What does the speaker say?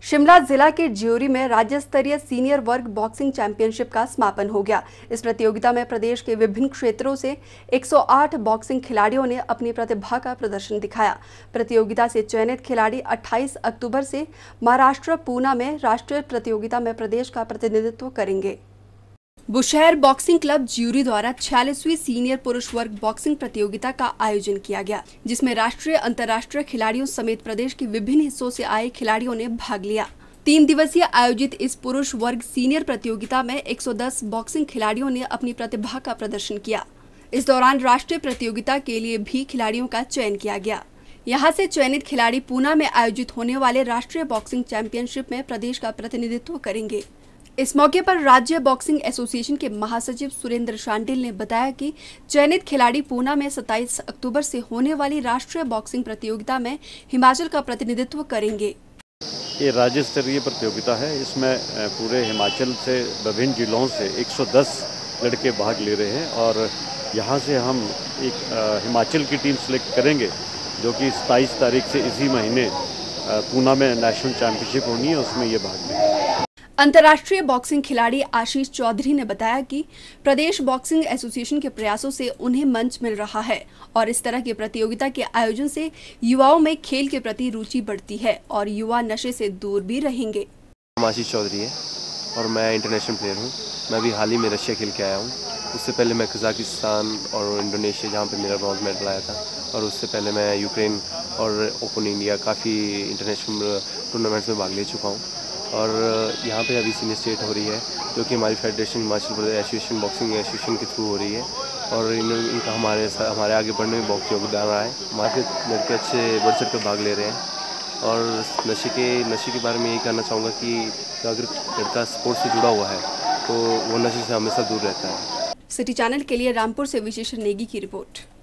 शिमला जिला के ज्यूरी में राज्य स्तरीय सीनियर वर्ग बॉक्सिंग चैंपियनशिप का समापन हो गया। इस प्रतियोगिता में प्रदेश के विभिन्न क्षेत्रों से 108 बॉक्सिंग खिलाड़ियों ने अपनी प्रतिभा का प्रदर्शन दिखाया। प्रतियोगिता से चयनित खिलाड़ी 28 अक्टूबर से महाराष्ट्र पूना में राष्ट्रीय प्रतियोगिता में प्रदेश का प्रतिनिधित्व करेंगे। बुशहर बॉक्सिंग क्लब ज्यूरी द्वारा 46वीं सीनियर पुरुष वर्ग बॉक्सिंग प्रतियोगिता का आयोजन किया गया, जिसमें राष्ट्रीय अंतर्राष्ट्रीय खिलाड़ियों समेत प्रदेश के विभिन्न हिस्सों से आए खिलाड़ियों ने भाग लिया। 3 दिवसीय आयोजित इस पुरुष वर्ग सीनियर प्रतियोगिता में 110 बॉक्सिंग खिलाड़ियों ने अपनी प्रतिभा का प्रदर्शन किया। इस दौरान राष्ट्रीय प्रतियोगिता के लिए भी खिलाड़ियों का चयन किया गया। यहाँ से चयनित खिलाड़ी पूना में आयोजित होने वाले राष्ट्रीय बॉक्सिंग चैंपियनशिप में प्रदेश का प्रतिनिधित्व करेंगे। इस मौके पर राज्य बॉक्सिंग एसोसिएशन के महासचिव सुरेंद्र शांडिल ने बताया कि चयनित खिलाड़ी पूना में 27 अक्टूबर से होने वाली राष्ट्रीय बॉक्सिंग प्रतियोगिता में हिमाचल का प्रतिनिधित्व करेंगे। ये राज्य स्तरीय प्रतियोगिता है। इसमें पूरे हिमाचल से विभिन्न जिलों से 110 लड़के भाग ले रहे हैं और यहाँ से हम एक हिमाचल की टीम सेलेक्ट करेंगे, जो कि 27 तारीख से इसी महीने पूना में नेशनल चैंपियनशिप होनी है, उसमें ये भाग लेंगे। अंतर्राष्ट्रीय बॉक्सिंग खिलाड़ी आशीष चौधरी ने बताया कि प्रदेश बॉक्सिंग एसोसिएशन के प्रयासों से उन्हें मंच मिल रहा है और इस तरह की प्रतियोगिता के आयोजन से युवाओं में खेल के प्रति रुचि बढ़ती है और युवा नशे से दूर भी रहेंगे। आशीष चौधरी है और मैं इंटरनेशनल प्लेयर हूँ। मैं भी हाल ही में रशिया खेल के आया हूँ। उससे पहले मैं कजाकिस्तान और इंडोनेशिया, जहाँ पे मेरा ब्रॉन्ज मेडल आया था, और उससे पहले मैं यूक्रेन और ओपन इंडिया काफ़ी इंटरनेशनल टूर्नामेंट्स में भाग ले चुका हूँ। और यहाँ पे अभी सीनियर स्टेट हो रही है, जो कि हमारी federation Himachal Pradesh association boxing association के थ्रू हो रही है और इनका हमारे आगे बढ़ने में बहुत योगदान रहा है। हमारे लड़के अच्छे बढ़ चढ़ कर भाग ले रहे हैं और नशे के बारे में यही कहना चाहूँगा कि अगर लड़का स्पोर्ट्स से जुड़ा हुआ है तो वो नशे से हमेशा दूर रहता है। सिटी चैनल के लिए रामपुर से विशेष नेगी की रिपोर्ट।